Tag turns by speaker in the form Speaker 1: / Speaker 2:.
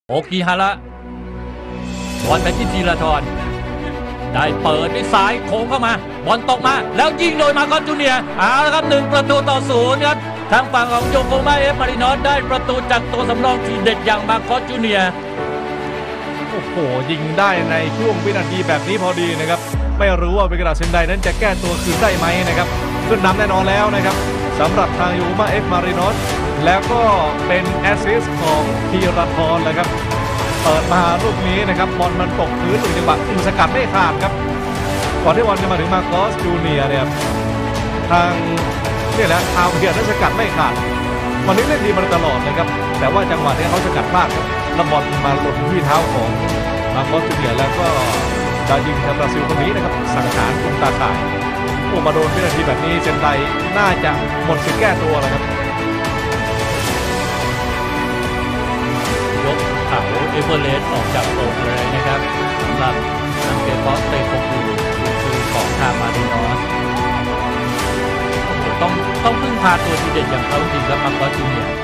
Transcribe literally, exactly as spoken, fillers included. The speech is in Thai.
Speaker 1: โอกิฮาระบอลไปที่ธีรทรได้เปิดด้วยซ้ายโค้งเข้ามาบอลตกมาแล้วยิงโดยมาคอสจูเนียร์เอาละครับหนึ่งประตูต่อศูนย์ครับทางฝั่งของโยโกมาเอฟมารินอสได้ประตูจากตัวสำรองทีเด็ดอย่างมาคอสจูเนียร์
Speaker 2: โอ้โหยิงได้ในช่วงวินาทีแบบนี้พอดีนะครับไม่รู้ว่าเวกาเซนไดนั้นจะแก้ตัวคืนได้ไหมนะครับขึ้นนำแน่นอนแล้วนะครับสำหรับทางโยโกมาเอฟมารินอสแล้วก็เป็นแอสซิสต์ของธีรทรเลยครับเปิดมาลูกนี้นะครับบอลมันตกพื้นหรือจังหวะอุสกัดไม่ขาดครับก่อนที่บอลจะมาถึงมาคอสจูเนียร์เนี่ยทางนี่แหละทาวเวียร์นั้นสกัดไม่ขาดวันนี้เล่นดีมาตลอดนะครับแต่ว่าจังหวะนี้เขาสกัดพลาดครับแล้วบอลมาหล่นที่เท้าของมาคอสจูเนียร์แล้วก็ดาวยิงชาวบราซิลคนนี้นะครับสังหารตรงตาข่ายโอ้มาโดนวินาทีแบบนี้เซนไดน่าจะหมดสิทธิ์แก้ตัวแล้วครับ
Speaker 1: ยกเขาเอเวอเรสต์ออกจากโอกเลยนะครับสำหรับอังเกปอสเตโคปูคือของทางมารินอสต้องต้องพึ่งพาตัวทีเด็ดอย่างเขาจริงครับมาคอสจูเนียร์